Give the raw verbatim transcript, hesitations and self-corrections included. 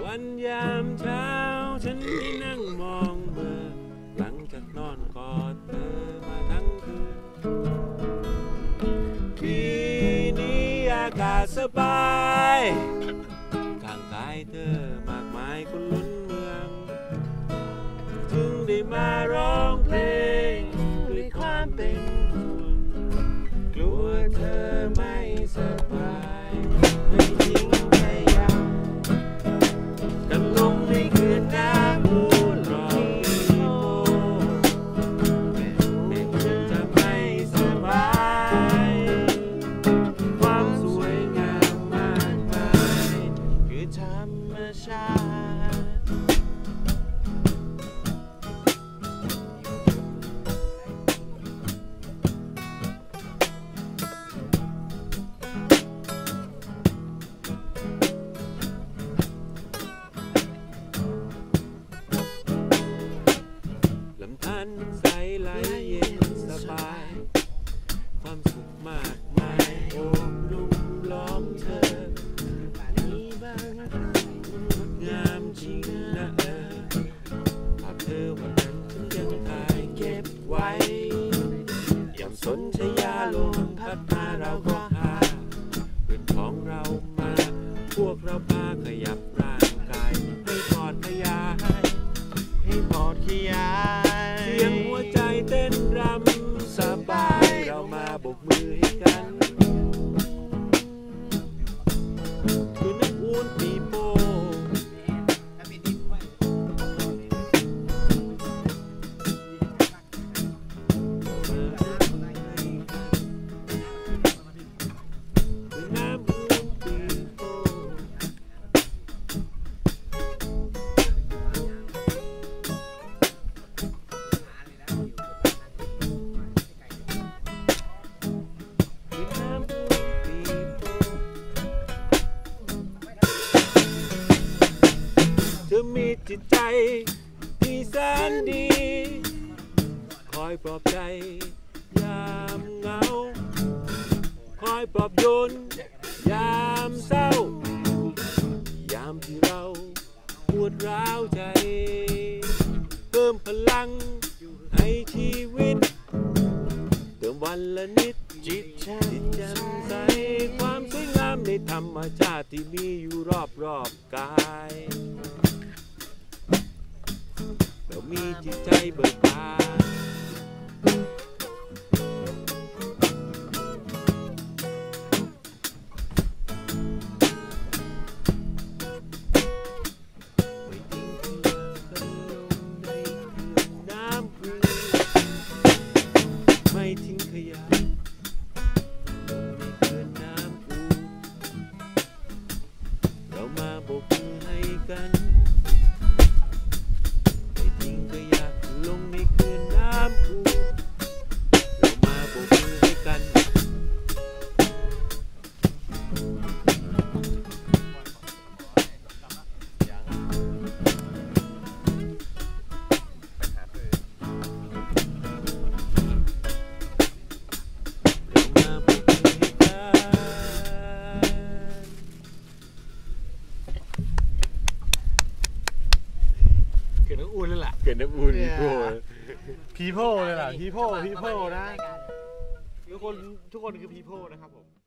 วันยามเช้าฉันไม่นั่งมองเมื่อหลังจากนอนกอดเธอมาทั้งคืนปีนี้อากาศสบายข้างกายเธอมากมายคนล้นเมืองจึงได้มาร้องเพลงด้วยความเป็นห่วงกลัวเธอไม่สบายไม่ทิ้งไม่ยังกันลงในคืนน้ำมูลรอโมแม้ฉันจะไม่สบายความสวยงามมากมายคือธรรมชาติลำธารใสไหลเย็นสบายความสุขมากมายโอบลุ่มล้อมเธอมีบ้างงดงามจริงนะเออภาพเธอวันนั้นฉันยังถ่ายเก็บไว้ยามสนธยาลมพัดมาเราก็หาเพื่อนของเรามาพวกเราพาขยับร่างกายให้ปลอดขยายให้ปลอดขยายเสียงหัวใจเต้นรำสบายเรามาบกมือให้กันคือนักอูนปีโป้เธอมีจิตใจที่แสนดีคอยปลอบใจยามเหงาคอยปลอบโยนยามเศร้ายามที่เราปวดร้าวใจเพิ่มพลังให้ชีวิตเติมวันละนิดจิตแจ่มใสความสวยงามในธรรมชาติที่มีอยู่รอบรอบกายเรามีจิตใจเบิกบานไม่ทิ้งขยะกันลงในเขื่อนน้ำพุไม่ทิ้งขยะลงในเขื่อนน้ำพุเรามาโบกมือให้กันลงในคืนน้ำพุเรามาโบกมือให้กันเกิดน้ำอุ่นเลยล่ะเกิดน้ำอุ่นพีโพเลยล่ะพีโพพีโพนะทุกคนทุกคนคือพีโพนะครับผม